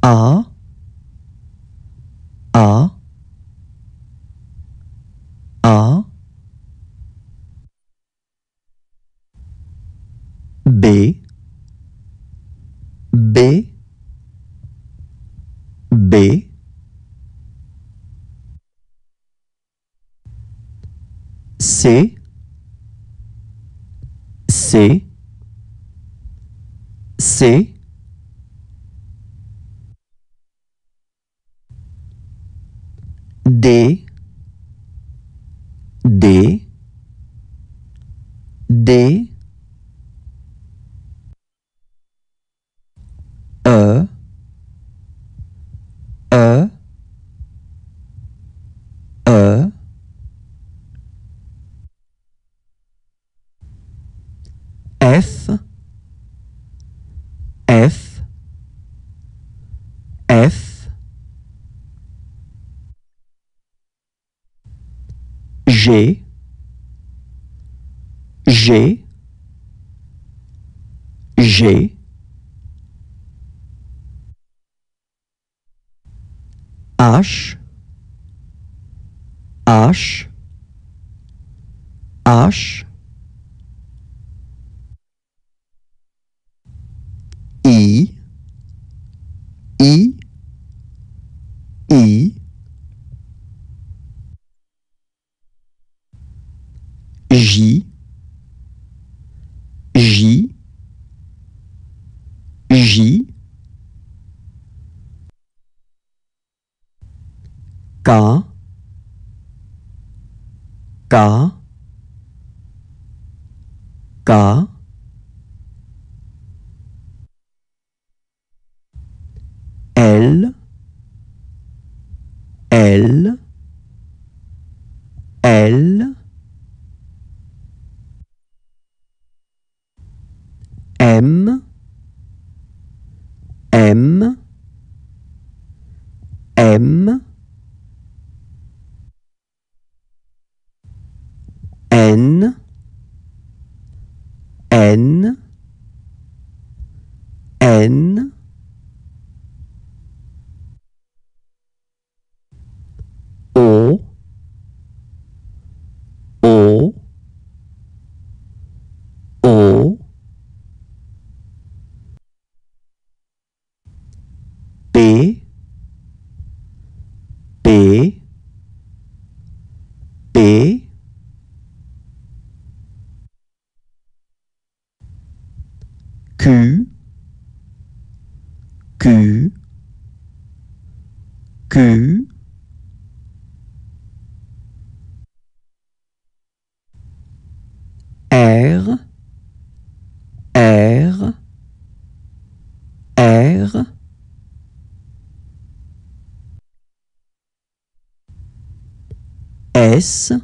A, A, A, B, B, B, C, C, C, D, D, D, E, E, E, F, F, F, G, G, G, H, H, H, I, I, I, J, J, J, K, K, K, L, L, L, M, M, M, N, N, N, O, O, O, P, P, P, Q, Q, Q, R, R, R, S,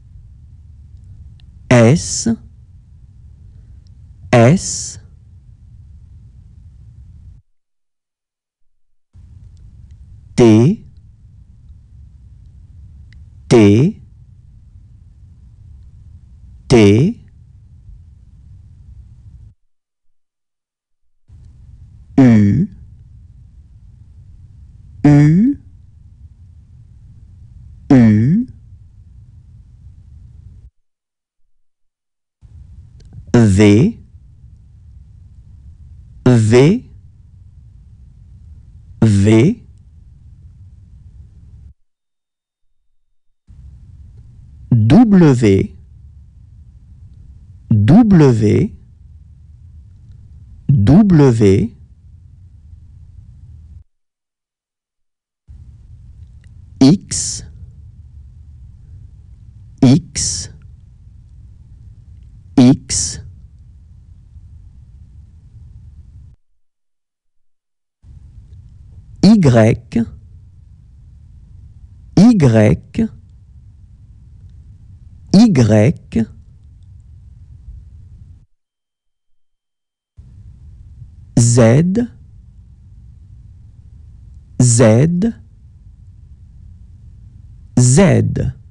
S, S, T, T, T, U, U, U, V, V, V, W, W, W, X, X, X, Y, Y, Y, Z, Z, Z.